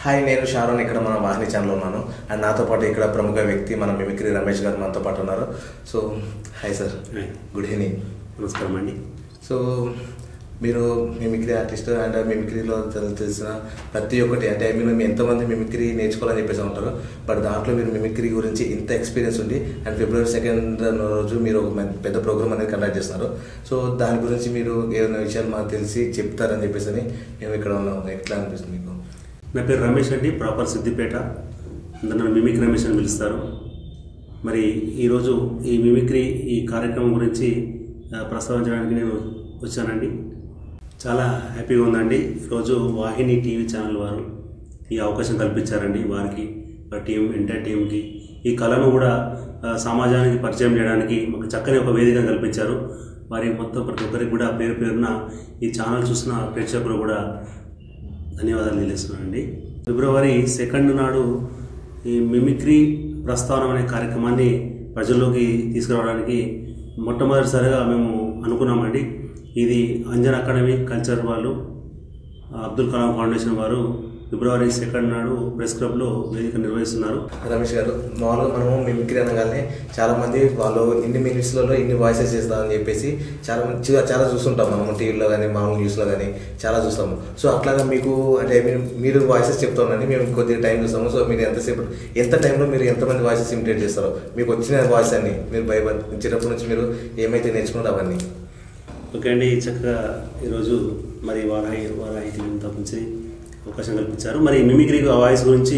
Hi, నేను Sharon. ఇక్కడ మన వాహిని ఛానల్లో ఉన్నాను. అండ్ నాతో పాటు ఇక్కడ ప్రముఖ వ్యక్తి మన మిమిక్రీ రమేష్ గారు మనతో పాటు ఉన్నారు. So hi sir. Good evening. నమస్కారం అండి. సో మీరు మిమిక్రీ ఆర్టిస్ట్ అండ్ మిమిక్రీలో తెలిసిన ప్రతి ఒక్కటి అంటే మీరు ఎంతోమంది మిమిక్రీ నేర్చుకోవాలని చెప్పేసి ఉంటారు. బట్ దాంట్లో మీరు మిమిక్రీ గురించి ఇంత ఎక్స్పీరియన్స్ ఉంది. అండ్ February 2nd రోజు మీరు ఒక పెద్ద ప్రోగ్రామ్ అనేది కండక్ట్ చేస్తున్నారు. సో దాని గురించి మీరు ఏదైనా విషయాలు మాకు తెలిసి చెప్తారని చెప్పేసి మేము ఇక్కడ ఉన్నాం. ఎట్లా అనిపిస్తుంది మీకు? నా పేరు రమేష్ అండి, ప్రాపర్ సిద్దిపేట. నన్ను మిమిక్రీ రమేష్ అని పిలుస్తారు. మరి ఈరోజు ఈ మిమిక్రీ ఈ కార్యక్రమం గురించి ప్రస్తావించడానికి నేను వచ్చానండి. చాలా హ్యాపీగా ఉందండి. ఈరోజు వాహిని టీవీ ఛానల్ వారు ఈ అవకాశం కల్పించారండి. వారికి టీం ఎంటైర్ టీంకి ఈ కళను కూడా సమాజానికి పరిచయం చేయడానికి మాకు చక్కని ఒక వేదిక కల్పించారు. వారి మొత్తం ప్రతి ఒక్కరికి కూడా పేరు పేరున ఈ ఛానల్ చూసిన ప్రేక్షకులు కూడా ధన్యవాదాలు తెలియజేస్తున్నానండి. February 2 నాడు ఈ మిమిక్రీ ప్రస్థానం అనే కార్యక్రమాన్ని ప్రజల్లోకి తీసుకురావడానికి మొట్టమొదటిసారిగా మేము అనుకున్నామండి. ఇది అంజన్ అకాడమీ కల్చర్ వాళ్ళు, అబ్దుల్ కలాం ఫౌండేషన్ వారు February 2 నాడు ప్రెస్ క్లబ్లో వేదిక నిర్వహిస్తున్నారు. రమేష్ గారు, మామూలుగా మనము మిమిక్రీ అనగానే చాలామంది వాళ్ళు ఇన్ని మినిట్స్లలో ఇన్ని వాయిసెస్ చేస్తామని చెప్పేసి చాలా చూస్తుంటాం. మనము టీవీలో కానీ మామూలు న్యూస్లో కానీ చాలా చూస్తాము. సో అట్లాగా మీకు అంటే మీరు వాయిసెస్ చెప్తామని మేము కొద్దిగా టైం చూస్తాము. సో మీరు ఎంత టైంలో మీరు ఎంతమంది వాయిసెస్ ఇమిటేట్ చేస్తారో, మీకు వచ్చిన వాయిస్ అన్ని మీరు చిన్నప్పటి నుంచి మీరు ఏమైతే నేర్చుకున్నారో అవన్నీ. ఓకే అండి, చక్కగా ఈరోజు మరి వారాయి టీవీ తప్పించి అవకాశం కల్పించారు. మరి మిమిక్రీ వాయిస్ గురించి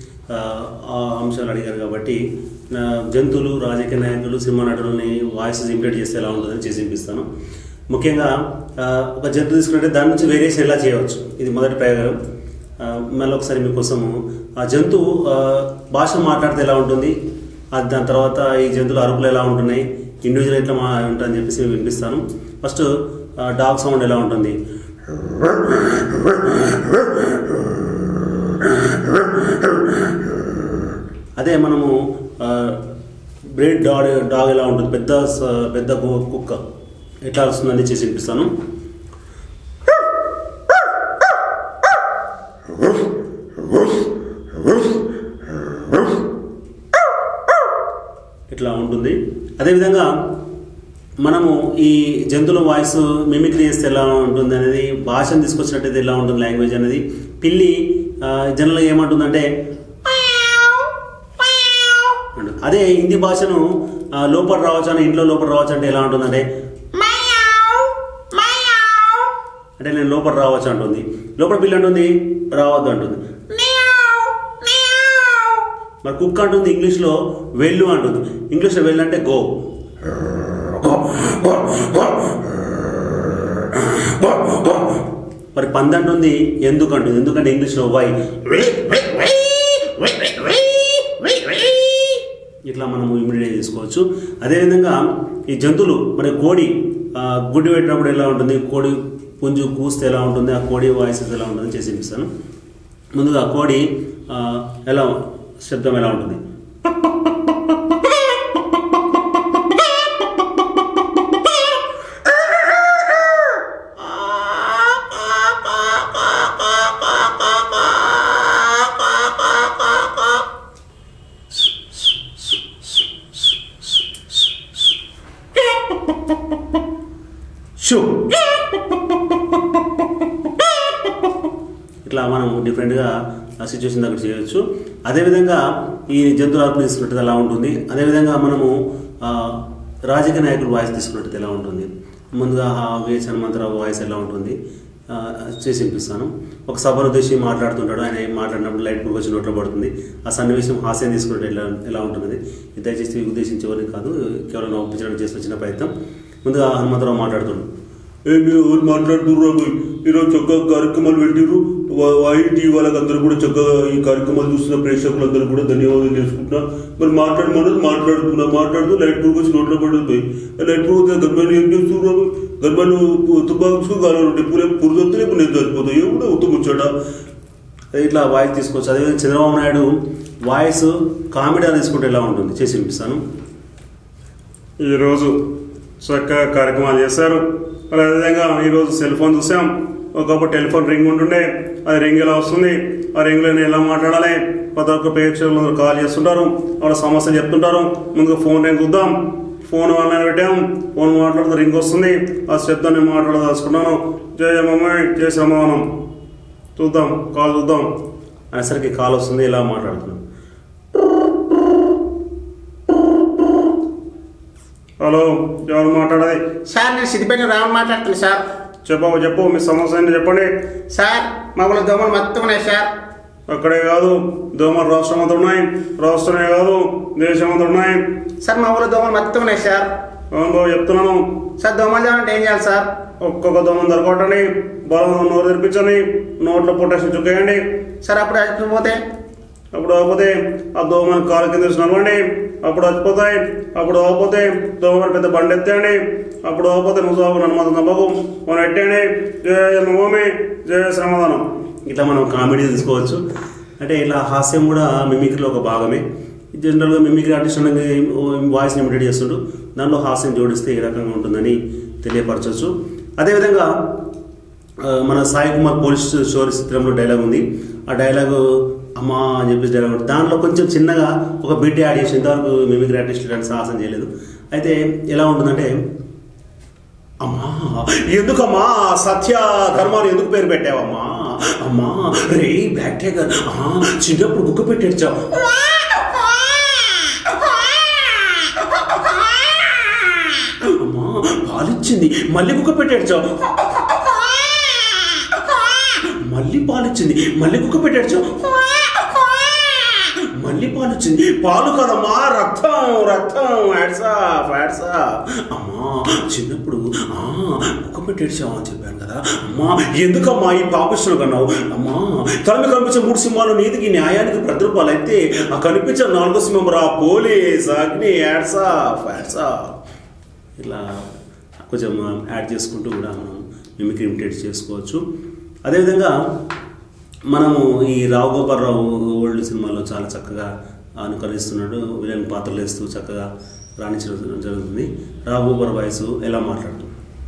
ఆ అంశాలు అడిగారు కాబట్టి జంతువులు, రాజకీయ నాయకులు, సినిమా నటులని వాయిసెస్ ఇమిటేట్ చేస్తే ఎలా ఉంటుందని చేసి వినిపిస్తాను. ముఖ్యంగా ఒక జంతువు తీసుకుంటే దాని నుంచి వేరియేషన్ ఎలా చేయవచ్చు, ఇది మొదటి ప్రయోగం. మళ్ళీ ఒకసారి మీకోసము ఆ జంతువు భాష మాట్లాడితే ఎలా ఉంటుంది, దాని తర్వాత ఈ జంతువుల అరుపులు ఎలా ఉంటున్నాయి, ఇండివిజువల్ ఎట్లా ఉంటుందని చెప్పేసి వినిపిస్తాను. ఫస్ట్ డాగ్ సౌండ్ ఎలా ఉంటుంది. అదే మనము బ్రీడ్ డాగ్ ఎలా ఉంటుంది, పెద్ద కుక్క ఎట్లా వస్తుందని చేసి వినిపిస్తాను. ఇట్లా ఉంటుంది. అదేవిధంగా మనము ఈ జంతువుల వాయిస్ మిమిక్రీ చేస్తే ఎలా ఉంటుంది అనేది, భాషను తీసుకొచ్చినట్టయితే ఎలా ఉంటుంది లాంగ్వేజ్ అనేది. పిల్లి జనరల్గా ఏమంటుందంటే అదే హిందీ భాషను లోపల రావచ్చు అని, ఇంట్లో లోపల రావచ్చు అంటే ఎలా ఉంటుందంటే అంటే నేను లోపల రావచ్చు అంటుంది. లోపల పిల్లి అంటుంది రావద్దు అంటుంది. మరి కుక్క అంటుంది ఇంగ్లీష్లో వెళ్ళు అంటుంది. ఇంగ్లీష్లో వెళ్ళు అంటే గో. మరి పంది అంటుంది ఎందుకంటుంది, ఎందుకంటే ఇంగ్లీష్లో వై. ఇట్లా మనము ఇమిడియేట్ చేసుకోవచ్చు. అదేవిధంగా ఈ జంతువులు, మరి కోడి గుడ్డి పెట్టినప్పుడు ఎలా ఉంటుంది, కోడి పుంజు కూస్తే ఎలా ఉంటుంది, ఆ కోడి వాయిసెస్ ఎలా ఉంటుందని చేసి వినిపిస్తాను. ముందుగా కోడి ఎలా శబ్దం ఎలా ఉంటుంది. ఇట్లా మనం డిఫరెంట్గా సిచ్యువేషన్ దగ్గర చేయవచ్చు. అదేవిధంగా ఈ జంతువుల అరుపులు తీసుకున్నట్టు ఎలా ఉంటుంది. అదేవిధంగా మనము రాజకీయ నాయకుల వాయిస్ తీసుకున్నట్టు ఎలా ఉంటుంది. ముందుగా విఎస్ హనుమంతరావు వాయిస్ ఎలా ఉంటుంది చేసి వినిపిస్తాను. ఒక సభను ఉద్దేశించి మాట్లాడుతుంటాడు. ఆయన మాట్లాడినప్పుడు లైట్ వచ్చి నోట్లో పడుతుంది. ఆ సన్నివేశం హాస్యం తీసుకున్నట్టు ఎలా ఉంటుంది. దయచేసి ఉద్దేశించి ఎవరిని కాదు, కేవలం ఒప్పించడానికి చేసి వచ్చిన ప్రయత్నం. ముందుగా హనుమంతరావు మాట్లాడుతున్నాడు. ఎవరు మాట్లాడుతున్నారు, ఈరోజు చక్కగా కార్యక్రమాలు పెట్టిర్రు. వాహిని టీవీ వాళ్ళకి అందరూ కూడా చక్కగా ఈ కార్యక్రమాలు చూస్తున్న ప్రేక్షకులందరూ కూడా ధన్యవాదాలు చేసుకుంటున్నారు. మరి మాట్లాడుతూ లైట్ ప్రూఫ్ వచ్చి నోట్లో పడుతుంది. లైట్ ప్రూఫ్ గర్భాలు ఏం చేస్తున్నారు, గర్భాలు తుపాకు కాలంటే పురుదొత్తులు ఇప్పుడు నేను చచ్చిపోతాయి కూడా ఉత్తముచ్చాడ. ఇట్లా వాయిస్ తీసుకోవచ్చు. అదేవిధంగా చంద్రబాబు నాయుడు వాయిస్ కామెడీ తీసుకుంటే ఎలా ఉంటుంది చేసి వినిపిస్తాను. ఈరోజు చక్కగా కార్యక్రమాలు చేశారు. మరి అదేవిధంగా ఈరోజు సెల్ ఫోన్ చూసాం. ఒకప్పుడు టెలిఫోన్ రింగ్ ఉంటుండే, అది రింగ్ ఎలా వస్తుంది, ఆ రింగ్లో నేను ఎలా మాట్లాడాలి, ప్రతి ఒక్క ప్రేక్షకులు కాల్ చేస్తుంటారు, వాళ్ళ సమస్య చెప్తుంటారు. ముందుగా ఫోన్ రింగ్ చూద్దాం. ఫోన్ ఆన్లైన్ పెట్టాము, ఫోన్ మాట్లాడుతూ రింగ్ వస్తుంది. ఆ శబ్దం నేను మాట్లాడదలుచుకున్నాను. జయ మమ్మాయి జయ శ్రమవనం, చూద్దాం కాల్ చూద్దాం అనేసరికి కాల్ వస్తుంది. ఇలా మాట్లాడుతున్నాను. హలో, ఎవరు మాట్లాడాలి? సార్ నేను సిద్దిపేట రావణ మాట్లాడుతున్నాను సార్. చెప్పు మీ సమస్య ఏంటి చెప్పండి. సార్ మా ఊళ్ళో దోమలు మొత్తం ఉన్నాయి సార్. అక్కడే కాదు, దోమలు రాష్ట్రం అంతా ఉన్నాయి, రాష్ట్రమే కాదు దేశం అంతా ఉన్నాయి. సార్ మా ఊళ్ళో దోమలు మొత్తం ఉన్నాయి సార్. అవును చెప్తున్నాను. సార్ దోమలు చేయాలంటే ఏం చేయాలి సార్? ఒక్కొక్క దోమను దొరకొట్టండి, బలం నోరు తెరిపించండి, నోట్లో పొటాషియం చుక్కేయండి. సార్ అప్పుడు చచ్చిపోతే అప్పుడు అవ్వకపోతే ఆ దోమని కాలు కింద నడవండి, అప్పుడు చచ్చిపోతాయి. అప్పుడు అవ్వకపోతే దోమని పెద్ద బండి ఎత్తేయండి. అప్పుడు అవ్వకపోతే నువ్వు సాగు నన్ను మాత్రం నమ్మకు, మనం ఎట్టేయండి. జయ భూమి జయ శ్రమదానం. ఇట్లా మనం కామెడీ తీసుకోవచ్చు. అంటే ఇలా హాస్యం కూడా మిమిక్రీలో ఒక భాగమే. జనరల్గా మిమిక్రీ ఆర్టిస్ట్ అనేది వాయిస్ని ఇమిటేట్ చేస్తుంటూ దాంట్లో హాస్యం జోడిస్తే ఏ రకంగా ఉంటుందని తెలియపరచవచ్చు. అదేవిధంగా మన సాయి కుమార్ పోలీస్ స్టోరీ చిత్రంలో డైలాగ్ ఉంది. ఆ డైలాగు అమ్మా అని చెప్పేసి డైలాగ్ ఉంటుంది. దాంట్లో కొంచెం చిన్నగా ఒక బిట్ యాడ్ చేసి ఇంతవరకు మిమిక్రీ ఆర్టిస్ట్ ఇలాంటి సాహసం చేయలేదు. అయితే ఎలా ఉంటుందంటే, అమ్మా ఎందుకమ్మా సత్య ధర్మాలు ఎందుకు పేరు పెట్టావమ్మా, అమ్మా రే బ్యాక్ టైగర్ చిన్నప్పుడు బుక్ పెట్టేచ్చావు, అమ్మా పాలిచ్చింది మళ్ళీ కుక్క పెట్టేడ్చావు, మళ్ళీ పాలిచ్చింది మళ్ళీ కుక్క పెట్టేడ్చావు, మళ్ళీ పాలు వచ్చింది, పాలు కదమ్మా రక్తం రక్తం, అమ్మా చిన్నప్పుడు కుక్క పెట్టేడ్చావు అని చెప్పాను కదా, అమ్మా ఎందుకమ్మా ఈ పాపిస్తులు కన్నావు, అమ్మా తనకు కనిపించే 3 సింహాలు నీతికి న్యాయానికి ప్రతిరూపాలు అయితే ఆ కనిపించే 4వ సింహం రా పోలీస్ అగ్ని ఇట్లా కొంచెం యాడ్ చేసుకుంటూ కూడా మనం మిమిక్రీ ఇమిటేట్ చేసుకోవచ్చు. అదేవిధంగా మనము ఈ రావు గోపాలరావు ఓల్డ్ సినిమాలో చాలా చక్కగా అనుకరిస్తున్నాడు, విలన్ పాత్రలు వేస్తూ చక్కగా రాణించడం జరుగుతుంది. రావు గోపాల వాయిస్ ఎలా మాట్లాడుతుంది,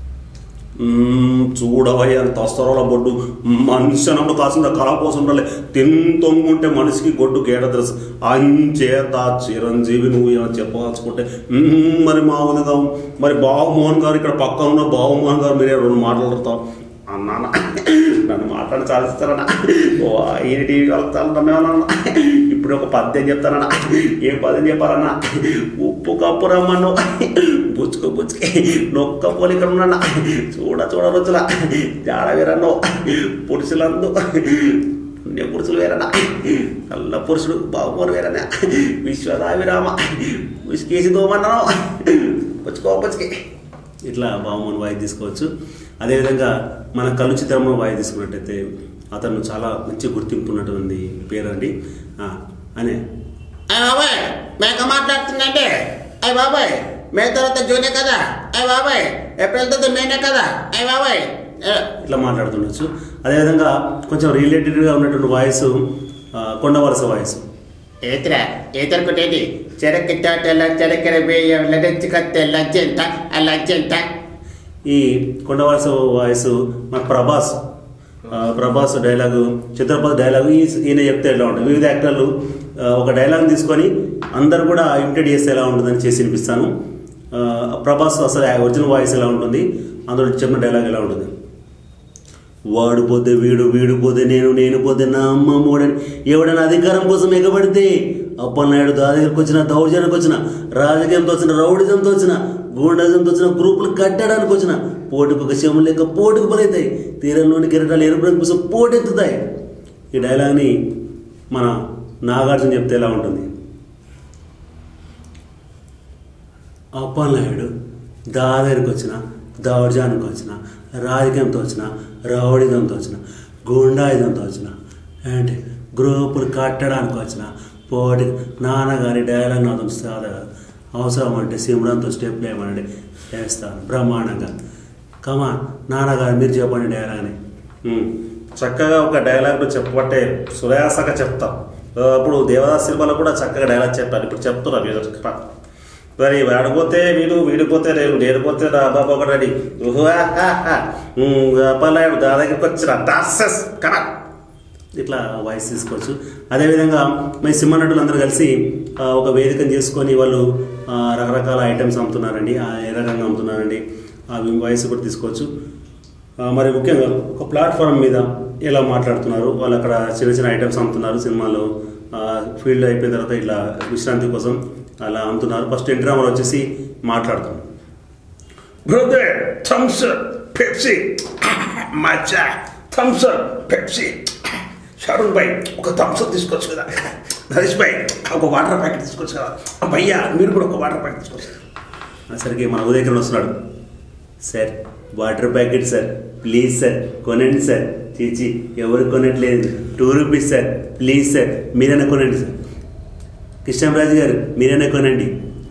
చూడవయ్య అంత వస్తారో బొడ్డు మనిషి అన్నప్పుడు కాసింత కళాపోసం తింతొంగుంటే మనిషికి గొడ్డు గేడ తెలుసు అంచేత చిరంజీవి నువ్వు ఏమైనా చెప్పదలుచుకుంటే మరి మా ఉదగా మరి బాబుమోహన్ గారు ఇక్కడ పక్కన ఉన్న బాబుమోహన్ గారు మీరే 2 మాట్లాడతావు అన్నానా, నన్ను మాట్లాడి చాలిస్తారన్నా, ఓ ఈయన టీవీ కలుగుతాను నన్నేమన్నా, ఇప్పుడు ఒక పద్యం చెప్తానన్నా, ఏం పద్యం చెప్పాలన్నా, ఉప్పు కప్పు రమ్మను బుచ్చుకే నొక్క పోలికలు ఉన్నా చూడ రుచుల జాడ వేరన్నో పురుషులందు పుణ్య పురుషులు వేరన్నా, నల్ల పురుషుడు బాబుమోరు వేరన్నా, విశ్వదావిరామ విసికేసి దోమన్నాను పుచ్చుకే ఇట్లా బాబుమోహన్ వాయి తీసుకోవచ్చు. అదేవిధంగా మన కళ్ళు చిత్రంలో వాయి తీసుకున్నట్టయితే అతను చాలా మంచి గుర్తింపు ఉన్నటువంటి పేరు అండి. అనే అయ్య బాబాయ్ మేక మాట్లాడుతుందంటే, అయ్య బాబాయ్ మే తర్వాత జూనే కదా, అయ్య బాబాయ్ ఏప్రిల్ తర్వాత మేనే కదా, అయ్య బాబాయ్ ఇట్లా మాట్లాడుతుండొచ్చు. అదేవిధంగా కొంచెం రిలేటెడ్గా ఉన్నటువంటి వాయిస్ కొండవలస వాయిస్. ఏతరకుటేది చెరక్కి తోటల చెరకెర వేయ లడ్చెంత లజ్జంత. ఈ కొండవలస వాయిస్ మన ప్రభాస్ డైలాగు, చిత్రపతి డైలాగు ఈయన చెప్తే ఎలా ఉంటుంది. వివిధ యాక్టర్లు ఒక డైలాగ్ తీసుకొని అందరు కూడా ఇమిటేట్ చేస్తే ఎలా ఉంటుందని చేసి వినిపిస్తాను. ప్రభాస్ అసలు ఒరిజినల్ వాయిస్ ఎలా ఉంటుంది, అందులో చెప్పిన డైలాగ్ ఎలా ఉంటుంది. వాడు పోతే వీడు పోతే నేను పోతే నా అమ్మ మూడని ఎవడైనా అధికారం కోసం ఎగబడితే అప్పలనాయుడు దగ్గరికి వచ్చిన, దౌర్జన్యానికి వచ్చిన, రాజకీయంతో వచ్చిన, రౌడిజంతో వచ్చిన, గూండాజంతో వచ్చిన, గ్రూపులు కట్టడానికి వచ్చిన పోటీకి ఒక శవం లేక పోటీకి బలవుతాయి, తీరంలోని కిరటాలు ఎరుపుడానికి కోసం పోటెత్తుతాయి. ఈ డైలాగ్ని మన నాగార్జున చెప్తే ఎలా ఉంటుంది. అప్పలనాయుడు దగ్గరికి వచ్చిన, దౌర్జన్యానికి వచ్చిన, రాజకీయంతో వచ్చిన, రౌడిజంతో వచ్చిన, గుండాయుధంతో వచ్చిన, అంటే గ్రూపులు కట్టడానికి వచ్చిన పోటీ నాన్నగారి డైలాగ్ నాతో సాదా అవసరం అంటే సిమ్రాన్తో స్టెప్ వేయమనండి వేస్తాను బ్రహ్మాండంగా. కమా నాన్నగారు మీరు చెప్పండి డైలాగ్ని. చక్కగా ఒక డైలాగ్లో చెప్పబట్టే సుయాసగా చెప్తాం. అప్పుడు దేవదాస్ సినిమాలో కూడా చక్కగా డైలాగ్ చెప్పాను, ఇప్పుడు చెప్తున్నా మీరు మరి వాడిపోతే వీడిపోతే నేడిపోతే నా బాబా కూడా రెడీ. అప్పలనాయుడు దగ్గరికి వచ్చిన డాసెస్ కరెక్ట్ ఇట్లా వాయిస్ తీసుకోవచ్చు. అదేవిధంగా మీ సినిమా నటులు అందరూ కలిసి ఒక వేదికను చేసుకొని వాళ్ళు రకరకాల ఐటమ్స్ అమ్ముతున్నారండి, ఏ రకంగా అమ్ముతున్నారండి ఆ వాయిస్ కూడా తీసుకోవచ్చు. మరి ముఖ్యంగా ఒక ప్లాట్ఫామ్ మీద ఎలా మాట్లాడుతున్నారు, వాళ్ళు అక్కడ చిన్న చిన్న ఐటమ్స్ అమ్ముతున్నారు, సినిమాలో ఫీల్డ్ అయిపోయిన తర్వాత ఇట్లా విశ్రాంతి కోసం అలా అమ్ముతున్నారు. ఫస్ట్ ఎన్టీ రామారావు వచ్చేసి మాట్లాడుతున్నారు. బ్రదర్ థమ్స్ అప్ పెప్సీ మచ్చా థమ్స్ అప్ పెప్సీ. షారూక్ భాయ్ ఒక థమ్స్ అప్ తీసుకోవచ్చు కదా, నరేష్ భాయ్ ఒక వాటర్ ప్యాకెట్ తీసుకోవచ్చు కదా, భయ్యా మీరు కూడా ఒక వాటర్ ప్యాకెట్ తీసుకోవచ్చు. సరికి మన ఉదయకరణ వస్తున్నాడు. Sir water packet sir, please sir కొనండి సార్. చీచి ఎవరు కొనట్లేదు, 2 రూపీస్ సార్, ప్లీజ్ సార్ మీరైనా కొనండి సార్. కృష్ణరాజు గారు మీరైనా కొనండి.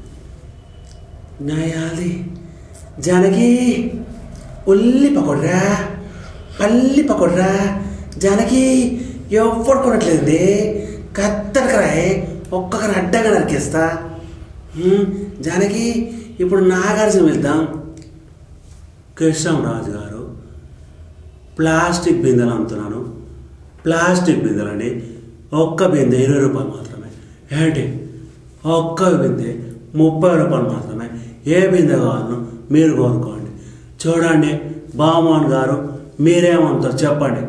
నాయాలి జానకి ఉల్లి పకోడ్రా, పల్లి పకోడ్రా. జానకి ఎవరు కొనట్లేదండి, కత్తడకరాయ్ ఒక్కొక్కరు అడ్డంగా నరికేస్తా. జానకి ఇప్పుడు నాగార్జున వెళ్తాం. కృష్ణరాజు గారు ప్లాస్టిక్ బిందెలు అమ్ముతున్నాను. ప్లాస్టిక్ బిందెలండి, ఒక్క బిందె 20 రూపాయలు మాత్రమే. ఏంటి ఒక్క బిందె 30 రూపాయలు మాత్రమే. ఏ బిందె కావాలనో మీరు కోరుకోండి. చూడండి బామాన్ గారు మీరేమంటారు చెప్పండి.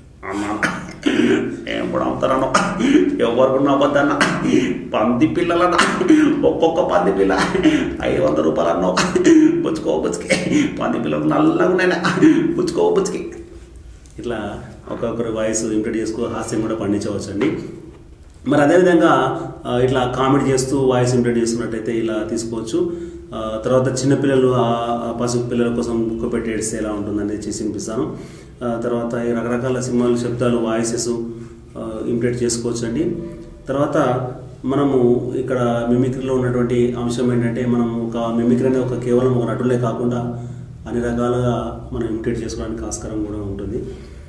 ఏం కూడా అమ్ముతారన్న, ఎవరు అవ్వద్దన్న. పంది పిల్లలన్న, ఒక్కొక్క పంది పిల్ల 500 రూపాయలు అన్న. పుచ్చుకో పుచ్చుకి, పంది పిల్లలు నల్లగా ఉన్నాయినా, పుచ్చుకో పుచ్చుకి. ఇట్లా ఒక్కొక్కరు వాయిస్ ఇంప్రెట్ చేసుకో హాస్యం కూడా పండించవచ్చు అండి. మరి అదేవిధంగా ఇట్లా కామెడీ చేస్తూ వాయిస్ ఇంప్రెట్ చేస్తున్నట్టయితే ఇలా తీసుకోవచ్చు. తర్వాత చిన్నపిల్లలు పసుపు పిల్లల కోసం బుక్క పెట్టి ఏడిస్తే ఎలా ఉంటుందని చేసి వినిపిస్తాను. తర్వాత ఈ రకరకాల సినిమాలు శబ్దాలు వాయిసెస్ ఇంప్రెట్ చేసుకోవచ్చు అండి. తర్వాత మనము ఇక్కడ మిమిక్రీలో ఉన్నటువంటి అంశం ఏంటంటే మనం ఒక మిమిక్రీ అనేది ఒక కేవలం ఒక నటులే కాకుండా అన్ని రకాలుగా మనం ఇమిటేట్ చేసుకోవడానికి ఆస్కారం కూడా ఉంటుంది.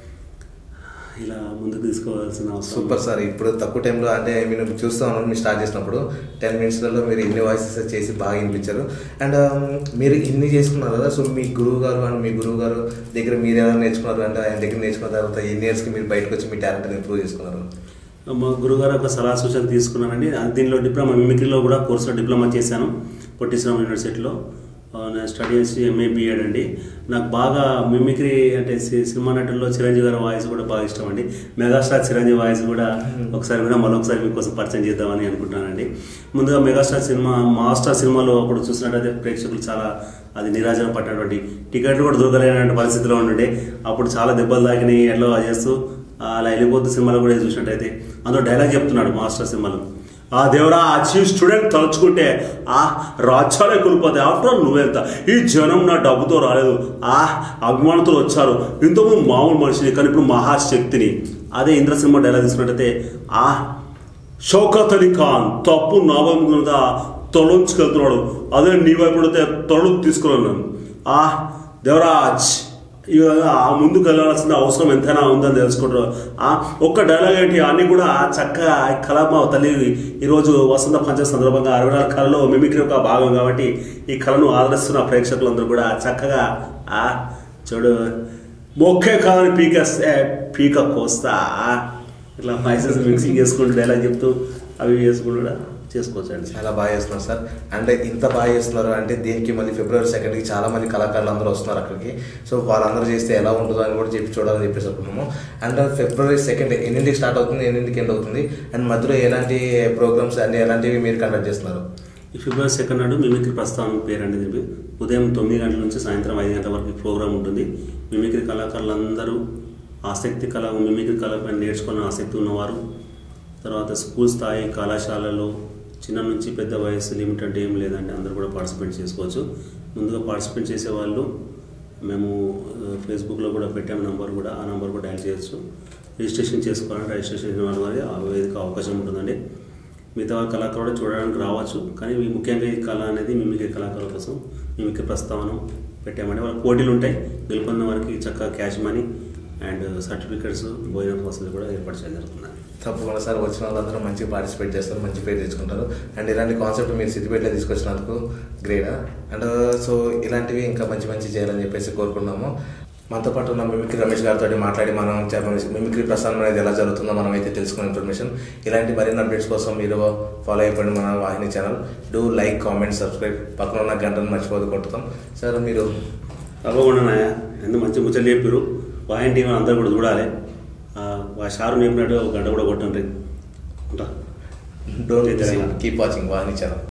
ఇలా ముందుకు తీసుకోవాల్సిన అవసరం. Super sir. ఇప్పుడు తక్కువ టైంలో అంటే మీరు చూస్తూ ఉన్నాను, మీరు స్టార్ట్ చేసినప్పుడు 10 మినిట్స్లలో మీరు ఇన్ని వాయిసెస్ చేసి బాగా వినిపించారు. అండ్ మీరు ఇన్ని చేసుకున్నారు కదా, సో మీ గురువు గారు దగ్గర మీరు ఎలా నేర్చుకున్నారు అంటే ఆయన దగ్గర నేర్చుకున్న తర్వాత ఎన్ని ఇయర్స్కి మీరు బయటకు వచ్చి మీ టాలెంట్ని ఇంప్రూవ్ చేసుకున్నారు? మా గురుగారు ఒక సలహా సూచన తీసుకున్నానండి. దీనిలో డిప్లొమా మిమిక్రీలో కూడా కోర్సులో డిప్లొమా చేశాను పొట్టి శ్రీరాములు యూనివర్సిటీలో. నేను స్టడీ చేసి MA B.Ed అండి. నాకు బాగా మిమిక్రీ అంటే సినిమా నటుల్లో చిరంజీవి గారి వాయిస్ కూడా బాగా ఇష్టం అండి. మెగాస్టార్ చిరంజీవి వాయిస్ కూడా ఒకసారి కూడా మరొకసారి మీకోసం పరిచయం చేద్దామని అనుకుంటున్నానండి. ముందుగా మెగాస్టార్ సినిమా మాస్టర్ సినిమాలో అప్పుడు చూసినట్టయితే ప్రేక్షకులు చాలా అది నిరాజన పట్టినటువంటి టికెట్లు కూడా దొరకలేనటువంటి పరిస్థితిలో ఉండే. అప్పుడు చాలా దెబ్బలు తాకినాయి, ఎట్లా చేస్తూ అలా వెళ్ళిపోతూ సినిమాలో కూడా చూసినట్టయితే అందులో డైలాగ్ చెప్తున్నాడు మాస్టర్ సినిమాలో. ఆ దేవుడా ఆ చీఫ్ స్టూడెంట్ తలుచుకుంటే రాజ్యాలే కూలిపోతాయి. ఆఫ్టర్ ఆల్ నువ్వెళ్తా, ఈ జనం నా డబ్బుతో రాలేదు, అభిమానులతో వచ్చారు, ఇంతకుముందు మామూలు మనిషిని కానీ ఇప్పుడు మహాశక్తిని. అదే ఇంద్ర సినిమా డైలాగ్ తీసుకున్నట్టయితే షౌకత్ అలీ ఖాన్ తప్పు నా వైపు తొలొంచుకెళ్తున్నాడు, అదే నీ వైపు పడితే తొలలు తీసుకున్నాను. దేవరాజ్ ఈ విధంగా ముందుకు వెళ్ళాల్సిన అవసరం ఎంతైనా ఉందని తెలుసుకుంటారు. ఒక్క డైలాగ్ ఏంటి అన్నీ కూడా చక్కగా కళ తల్లి ఈరోజు వసంత పంచమి సందర్భంగా 64 కళలో మిమిక్రీ ఒక భాగం కాబట్టి ఈ కళను ఆదరిస్తున్న ప్రేక్షకులందరూ కూడా చక్కగా చూడు మొక్కే కాదని పీక కోస్తా ఇట్లా వాయిసెస్ మిక్సింగ్ చేసుకుంటూ డైలాగ్ చెప్తూ అవి చేసుకుంటూ కూడా చేసుకోవచ్చు అండి. చాలా బాగా చేస్తున్నారు సార్. అంటే ఇంత బాగా చేస్తున్నారు అంటే దీనికి మళ్ళీ February 2కి చాలా మంది కళాకారులు అందరూ వస్తున్నారు అక్కడికి. సో వాళ్ళందరూ చేస్తే ఎలా ఉంటుందో అని కూడా చూడాలని చెప్పేసి అనుకున్నాము. అండ్ February 2 ఎన్నింటికి స్టార్ట్ అవుతుంది, ఎన్నింటికి ఎండ్ అవుతుంది, అండ్ మధ్యలో ఎలాంటి ప్రోగ్రామ్స్ అన్ని ఎలాంటివి మీరు కండక్ట్ చేస్తున్నారు? ఈ February 2 నాడు మిమిక్రీ ప్రస్థానం పేరు అండి. దీనికి ఉదయం 9 గంటల నుంచి సాయంత్రం 5 గంటల వరకు ప్రోగ్రామ్ ఉంటుంది. మిమిక్రీ కళాకారులందరూ మిమిక్రీ కళపై నేర్చుకున్న ఆసక్తి ఉన్నవారు, తర్వాత స్కూల్ స్థాయి కళాశాలలో చిన్న నుంచి పెద్ద వయసు లిమిట్ అంటే ఏం లేదండి, అందరూ కూడా పార్టిసిపేట్ చేసుకోవచ్చు. ముందుగా పార్టిసిపేట్ చేసేవాళ్ళు మేము ఫేస్బుక్లో కూడా పెట్టాము నంబర్ కూడా, ఆ నంబర్ కూడా డయల్ చేయొచ్చు. రిజిస్ట్రేషన్ చేసుకోవాలంటే రిజిస్ట్రేషన్ వాళ్ళ వారి ఆ వేదిక అవకాశం ఉంటుందండి. మిగతా కళాకారులు కూడా చూడడానికి రావచ్చు, కానీ ముఖ్యంగా ఈ కళ అనేది మిమిక్రీ కళాకారుల కోసం మిమిక్రీ ప్రస్తావన పెట్టామండి. వాళ్ళ పోటీలు ఉంటాయి, గెలుపొందిన వారికి చక్కగా క్యాష్ మనీ అండ్ సర్టిఫికెట్స్ భోజన వసతులు కూడా ఏర్పాటు చేయడం జరుగుతుంది. తప్పకుండా సార్. వచ్చిన వాళ్ళందరూ మంచిగా పార్టిసిపేట్ చేస్తారు, మంచి పేరు తెచ్చుకుంటారు. అండ్ ఇలాంటి కాన్సెప్ట్ మీరు సిద్దిపేటలో తీసుకొచ్చినందుకు గ్రేట్. అండ్ సో ఇలాంటివి ఇంకా మంచి చేయాలని చెప్పేసి కోరుకున్నాము. మనతో పాటు ఉన్న మిమిక్రీ రమేష్ గారితో మాట్లాడి మనం మిమిక్రీ ప్రస్థానం అనేది ఎలా జరుగుతుందో మనం అయితే తెలుసుకున్న ఇన్ఫర్మేషన్. ఇలాంటి మరిన్ని అప్డేట్స్ కోసం మీరు ఫాలో అయిపోండి మన Vahini channel. Do like, comment, subscribe, పక్కన ఉన్న గంటను మర్చిపోదు కొట్టుతాం. సార్ మీరు తప్పకుండా ఎంత మంచి ముచ్చట్లు చెప్పారు. వాహిని టీం అందరూ కూడా చూడాలి. షారు చెప్పినట్టు ఒక గంట కూడా కొట్టండి. ఉంటా. Don't keep watching Vahini channel.